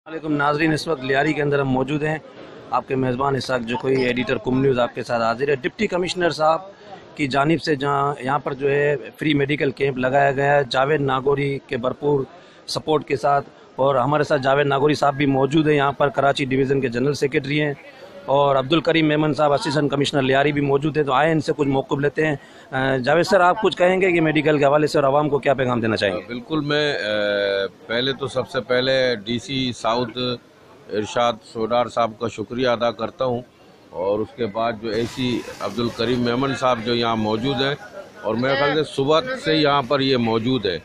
वालेकुम नाजरीन, इस वक्त लियारी के अंदर हम मौजूद हैं। आपके मेज़बान इसाक जो कोई एडिटर कुम न्यूज़ आपके साथ हाजिर है। डिप्टी कमिश्नर साहब की जानिब से जहां यहाँ पर जो है फ्री मेडिकल कैंप लगाया गया है जावेद नागौरी के भरपूर सपोर्ट के साथ, और हमारे साथ जावेद नागौरी साहब भी मौजूद हैं। यहाँ पर कराची डिवीज़न के जनरल सेक्रेटरी हैं, और अब्दुल करीम मेमन साहब असिस्टेंट कमिश्नर लियारी भी मौजूद हैं। तो आए इनसे कुछ मौक़िफ़ लेते हैं। जावेद सर, आप कुछ कहेंगे कि मेडिकल के हवाले से और आवाम को क्या पैगाम देना चाहेंगे? बिल्कुल, मैं पहले तो सबसे पहले डीसी साउथ इरशाद सोडार साहब का शुक्रिया अदा करता हूं, और उसके बाद जो एसी अब्दुल करीम मेमन साहब जो यहाँ मौजूद हैं, और मेरे ख्याल से सुबह से यहाँ पर ये मौजूद है।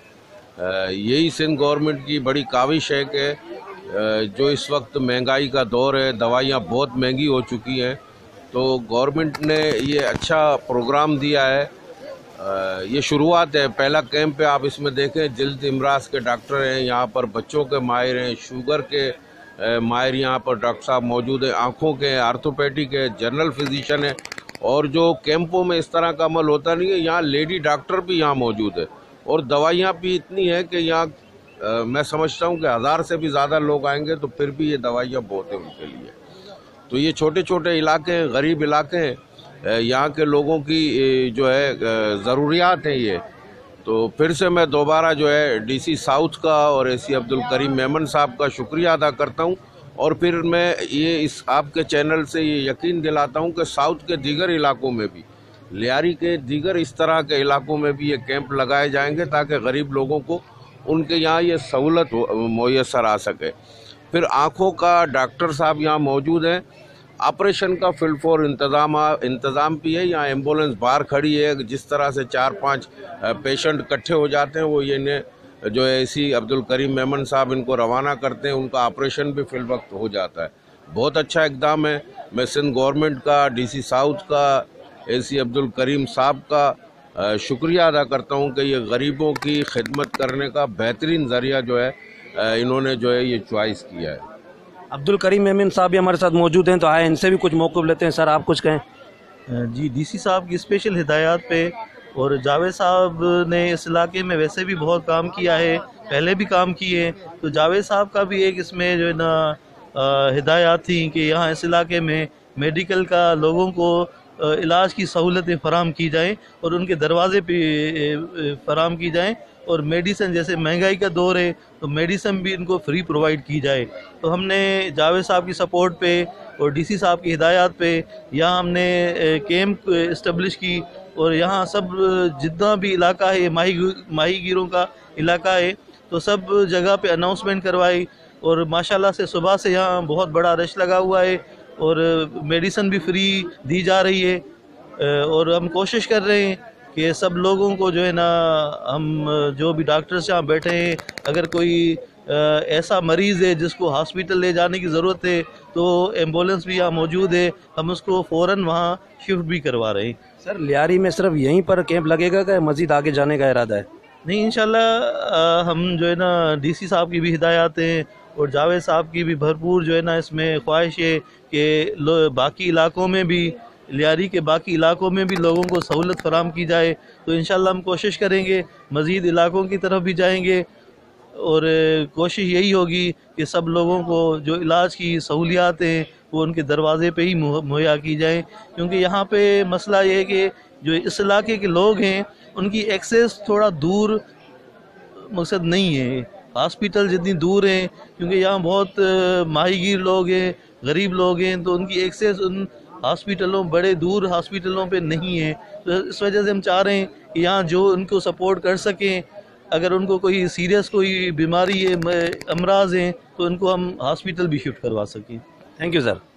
यही सिंध गवर्नमेंट की बड़ी काविश है कि जो इस वक्त महंगाई का दौर है, दवाइयाँ बहुत महंगी हो चुकी हैं, तो गवर्नमेंट ने ये अच्छा प्रोग्राम दिया है। ये शुरुआत है, पहला कैंप है। आप इसमें देखें, जल्द इमराज के डॉक्टर हैं यहाँ पर, बच्चों के माहिर हैं, शुगर के माहिर यहाँ पर डॉक्टर साहब मौजूद हैं, आँखों के, आर्थोपेडिक है, जनरल फिजिशियन है। और जो कैंपों में इस तरह का अमल होता नहीं है, यहाँ लेडी डॉक्टर भी यहाँ मौजूद है, और दवाइयाँ भी इतनी हैं कि यहाँ मैं समझता हूँ कि 1000 से भी ज़्यादा लोग आएंगे तो फिर भी ये दवाइयाँ बहुत हैं उनके लिए। तो ये छोटे छोटे इलाके हैं, गरीब इलाके हैं, यहाँ के लोगों की जो है ज़रूरियात हैं ये। तो फिर से मैं दोबारा जो है डीसी साउथ का और एसी अब्दुल करीम मेमन साहब का शुक्रिया अदा करता हूँ, और फिर मैं ये इस आपके चैनल से ये यकीन दिलाता हूँ कि साउथ के दीगर इलाकों में भी, लियारी के दीगर इस तरह के इलाकों में भी ये कैंप लगाए जाएंगे, ताकि गरीब लोगों को उनके यहाँ ये सहूलत मुयस्सर आ सके। फिर आँखों का डॉक्टर साहब यहाँ मौजूद हैं, ऑपरेशन का फील्ड फोर इंतज़ाम भी है। यहाँ एम्बुलेंस बाहर खड़ी है, जिस तरह से 4-5 पेशेंट इकट्ठे हो जाते हैं, वो ये ने जो है एसी अब्दुल करीम मेमन साहब इनको रवाना करते हैं, उनका ऑपरेशन भी फिल वक्त हो जाता है। बहुत अच्छा इकदाम है। मैं सिंध गवर्नमेंट का, डीसी साउथ का, एसी अब्दुल करीम साहब का शुक्रिया अदा करता हूँ कि ये गरीबों की खिदमत करने का बेहतरीन ज़रिया जो है इन्होंने जो है ये चॉइस किया है। अब्दुल करीम मेमन साहब भी हमारे साथ मौजूद हैं, तो आए इनसे भी कुछ मौक़िफ़ लेते हैं। सर, आप कुछ कहें? जी, डीसी साहब की स्पेशल हिदायत पे, और जावेद साहब ने इस इलाके में वैसे भी बहुत काम किया है, पहले भी काम किए, तो जावेद साहब का भी एक इसमें जो है ना हिदायत थी कि यहाँ इस इलाके में मेडिकल का लोगों को इलाज की सहूलतें फ़राम की जाएँ और उनके दरवाज़े पे फ़राम की जाएँ, और मेडिसिन, जैसे महंगाई का दौर है तो मेडिसिन भी इनको फ्री प्रोवाइड की जाए। तो हमने जावेद साहब की सपोर्ट पे और डीसी साहब की हिदायत पे यहाँ हमने कैंप इस्टब्लिश की, और यहाँ सब जितना भी इलाका है, माहीगीरों का इलाका है, तो सब जगह पे अनाउंसमेंट करवाई, और माशाल्लाह से सुबह से यहाँ बहुत बड़ा रश लगा हुआ है, और मेडिसिन भी फ्री दी जा रही है। और हम कोशिश कर रहे हैं कि सब लोगों को जो है ना, हम जो भी डॉक्टर्स यहाँ बैठे हैं, अगर कोई ऐसा मरीज़ है जिसको हॉस्पिटल ले जाने की ज़रूरत है, तो एम्बुलेंस भी यहाँ मौजूद है, हम उसको फ़ौरन वहाँ शिफ्ट भी करवा रहे हैं। सर, लियारी में सिर्फ यहीं पर कैंप लगेगा कि मज़ीद आगे जाने का इरादा है? नहीं, इंशाल्लाह हम जो है ना डीसी साहब की भी हिदायत हैं और जावेद साहब की भी भरपूर जो है ना इसमें ख्वाहिश है कि बाकी इलाकों में भी, लियारी के बाकी इलाकों में भी लोगों को सहूलत फराम की जाए। तो इंशाल्लाह हम कोशिश करेंगे, मज़ीद इलाकों की तरफ भी जाएंगे, और कोशिश यही होगी कि सब लोगों को जो इलाज की सहूलियात हैं वो उनके दरवाज़े पे ही मुहैया की जाएँ। क्योंकि यहाँ पे मसला ये है कि जो इस इलाके के लोग हैं उनकी एक्सेस थोड़ा दूर मकसद नहीं है, हॉस्पिटल जितनी दूर हैं, क्योंकि यहाँ बहुत माहीगीर लोग हैं, गरीब लोग हैं, तो उनकी एक्सेस उन हॉस्पिटलों, बड़े दूर हॉस्पिटलों पे नहीं है। तो इस वजह से हम चाह रहे हैं कि यहाँ जो उनको सपोर्ट कर सकें, अगर उनको कोई सीरियस कोई बीमारी है, अमराज हैं, तो उनको हम हॉस्पिटल भी शिफ्ट करवा सकें। Thank you sir.